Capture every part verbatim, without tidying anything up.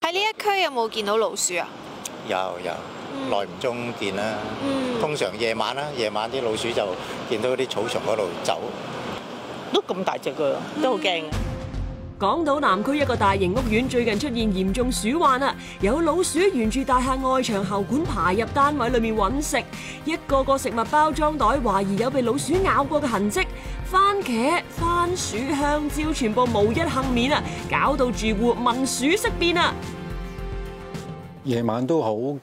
喺呢一區有冇見到老鼠啊？ 有有，耐唔中見啦。 嗯、 通常夜晚啦，夜晚啲老鼠就見到啲草叢嗰度走， 都咁大隻㗎，都好驚。 港島南區一個大型屋苑最近出現嚴重鼠患啊！有老鼠沿住大廈外牆喉管爬入單位裏面揾食，一個個食物包裝袋懷疑有被老鼠咬過嘅痕跡，番茄、番薯、香蕉全部無一幸免啊！搞到住戶聞鼠色變啊！ 夜晚都好驚，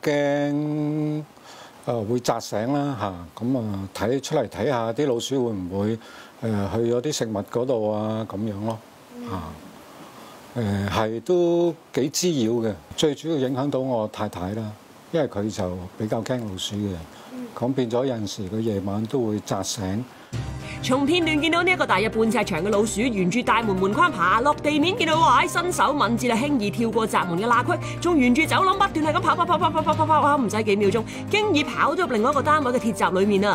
誒會扎醒啦嚇，咁啊睇出嚟睇下啲老鼠會唔會誒去咗啲食物嗰度啊咁樣咯嚇，誒係都幾滋擾嘅，最主要影響到我太太啦，因為佢就比較驚老鼠嘅，咁變咗有陣時佢夜晚都會扎醒。 從片段見到呢一個大約半尺長嘅老鼠，沿住大門門框爬落地面，見到哇，身手敏捷啊，輕易跳過閘門嘅罅隙，仲沿住走廊不斷係咁跑跑跑跑跑跑跑跑，唔使幾秒鐘，經已跑咗入另外一個單位嘅鐵閘裏面啊！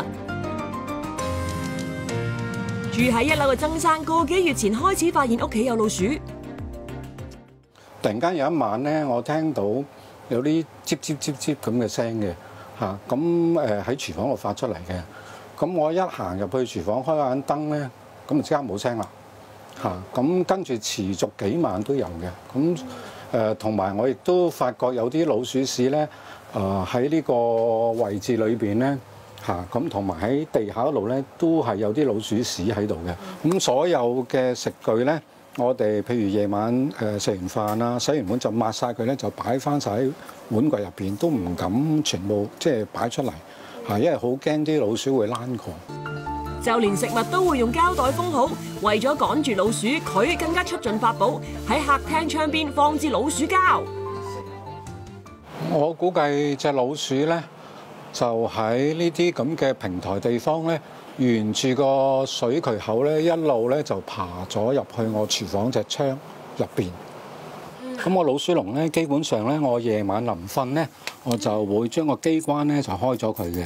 住喺一樓嘅曾生，個幾月前開始發現屋企有老鼠。 突然間有一晚咧，我聽到有啲吱吱吱吱咁嘅聲嘅嚇，咁誒喺廚房度發出嚟嘅。咁我一行入去廚房開眼燈咧，咁就即刻冇聲啦嚇。咁跟住持續幾晚都有嘅。咁誒同埋我亦都發覺有啲老鼠屎咧，誒喺呢個位置裏邊咧嚇。咁同埋喺地下嗰度咧，都係有啲老鼠屎喺度嘅。咁所有嘅食具咧，我哋譬如夜晚誒食完飯啊，洗完碗就抹晒佢咧，就擺翻晒喺碗櫃入邊，都唔敢全部即係擺出嚟。係，因為好驚啲老鼠會躝過， 就連食物都會用膠袋封好。為咗趕住老鼠，佢更加出盡法寶，喺客廳窗邊放置老鼠膠。 我估計隻老鼠咧，就喺呢啲咁嘅平台地方咧，沿住個水渠口咧，一路咧就爬咗入去我廚房隻窗入邊。咁我老鼠籠咧，基本上咧，我夜晚臨瞓咧，我就會將個機關咧就開咗佢嘅。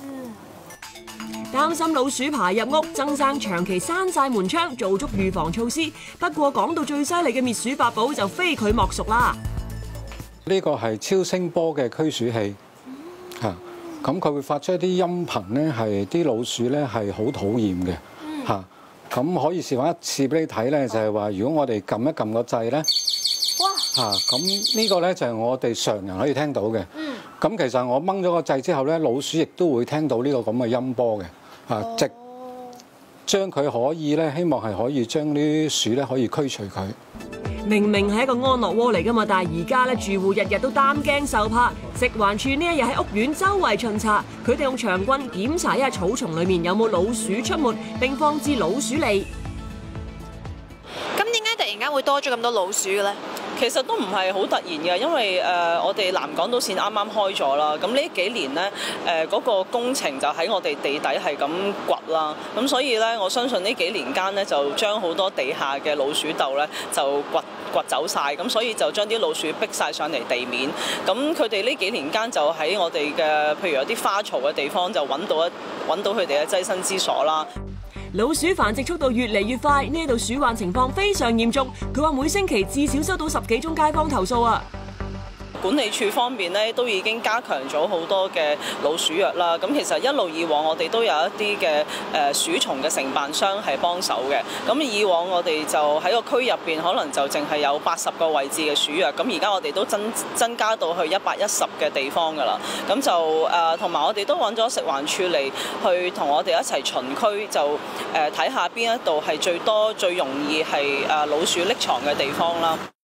擔心老鼠爬入屋，曾生長期閂晒門窗，做足預防措施。不過講到最犀利嘅滅鼠法寶，就非佢莫屬啦。 呢個係超聲波嘅驅鼠器嚇，咁佢會發出一啲音頻咧，係啲老鼠咧係好討厭嘅嚇。咁可以示範一次俾你睇咧，就係話如果我哋撳一撳個掣咧。哇！嚇，咁呢個咧就係我哋常人可以聽到嘅。嗯。咁其實我掹咗個掣之後咧，老鼠亦都會聽到呢個咁嘅音波嘅。嚇、哦，直將佢可以咧，希望係可以將啲鼠咧可以驅除佢。 明明係一個安樂窩嚟㗎嘛，但係而家咧住戶日日都擔驚受怕。食環署呢一日喺屋苑周圍巡查，佢哋用長棍檢查一下草叢裡面有冇老鼠出沒，並放置老鼠餌。 咁點解突然間會多咗咁多老鼠嘅咧？ 其實都唔係好突然嘅，因為誒、呃、我哋南港島線啱啱開咗啦，咁呢幾年咧誒嗰個工程就喺我哋地底係咁掘啦，咁所以咧我相信呢幾年間咧就將好多地下嘅老鼠竇咧就掘掘走晒，咁所以就將啲老鼠逼晒上嚟地面，咁佢哋呢幾年間就喺我哋嘅譬如有啲花槽嘅地方就揾到一揾到佢哋嘅棲身之所啦。 老鼠繁殖速度越嚟越快，呢度鼠患情況非常嚴重。佢話每星期至少收到十幾宗街坊投訴啊。 管理處方面咧都已經加強咗好多嘅老鼠藥啦。咁其實一路以往我哋都有一啲嘅誒鼠蟲嘅承辦商係幫手嘅。咁以往我哋就喺個區入邊可能就淨係有八十個位置嘅鼠藥，咁而家我哋都增增加到去一百一十嘅地方㗎啦。咁就誒同埋我哋都揾咗食環署嚟去同我哋一齊巡區，就誒睇下邊一度係最多最容易係誒老鼠匿藏嘅地方啦。